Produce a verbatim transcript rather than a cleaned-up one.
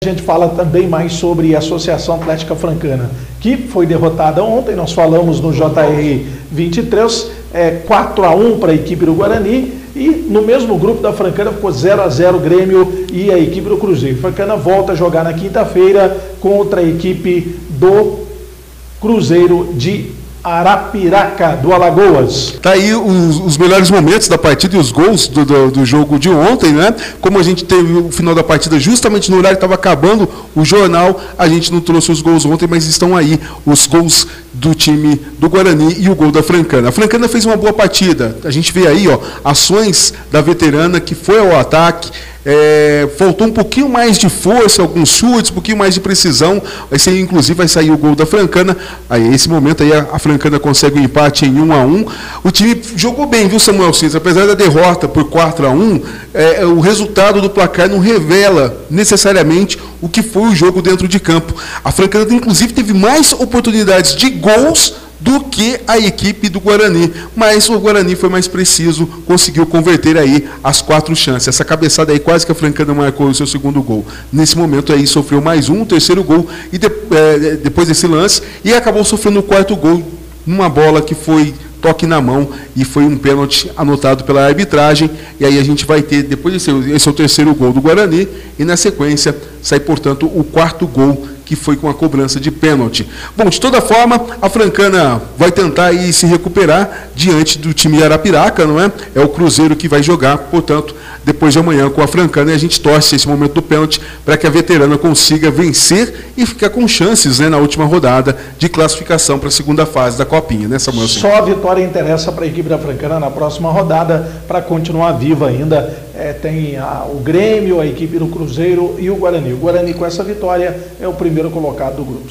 A gente fala também mais sobre a Associação Atlética Francana, que foi derrotada ontem. Nós falamos no J R vinte e três, é, quatro a um para a equipe do Guarani, e no mesmo grupo da Francana ficou zero a zero Grêmio e a equipe do Cruzeiro. A Francana volta a jogar na quinta-feira contra a equipe do Cruzeiro de Arapiraca, do Alagoas. Tá aí os, os melhores momentos da partida e os gols do, do, do jogo de ontem, né? Como a gente teve o final da partida justamente no horário que estava acabando o jornal, a gente não trouxe os gols ontem, mas estão aí os gols do time do Guarani e o gol da Francana. A Francana fez uma boa partida. A gente vê aí, ó, ações da veterana que foi ao ataque. É, faltou um pouquinho mais de força, alguns chutes, um pouquinho mais de precisão. Esse aí, inclusive, vai sair o gol da Francana. Aí, esse momento aí, a, a Francana consegue um empate em um a um. O time jogou bem, viu, Samuel Cines? Apesar da derrota por quatro a um, é, o resultado do placar não revela necessariamente o que foi o jogo dentro de campo. A Francana, inclusive, teve mais oportunidades de gols do que a equipe do Guarani, mas o Guarani foi mais preciso, conseguiu converter aí as quatro chances. Essa cabeçada aí quase que a Francana marcou o seu segundo gol. Nesse momento aí sofreu mais um, terceiro gol, e de, é, depois desse lance, e acabou sofrendo o quarto gol, numa bola que foi toque na mão, e foi um pênalti anotado pela arbitragem. E aí a gente vai ter, depois desse, esse é o terceiro gol do Guarani, e na sequência sai, portanto, o quarto gol, que foi com a cobrança de pênalti. Bom, de toda forma, a Francana vai tentar aí se recuperar diante do time de Arapiraca, não é? É o Cruzeiro que vai jogar, portanto, depois de amanhã com a Francana, e a gente torce esse momento do pênalti para que a veterana consiga vencer e ficar com chances, né, na última rodada de classificação para a segunda fase da Copinha, né, Samuel? Só a vitória interessa para a equipe da Francana na próxima rodada para continuar viva ainda. É, tem a, o Grêmio, a equipe do Cruzeiro e o Guarani. O Guarani, com essa vitória, é o primeiro colocado do grupo.